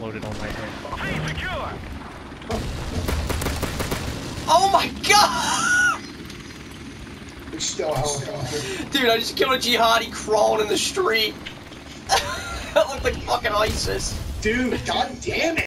loaded on my head. Oh my god! It's still a helicopter. Dude, I just killed a jihadi crawling in the street. That looked like fucking ISIS. Dude, god damn it!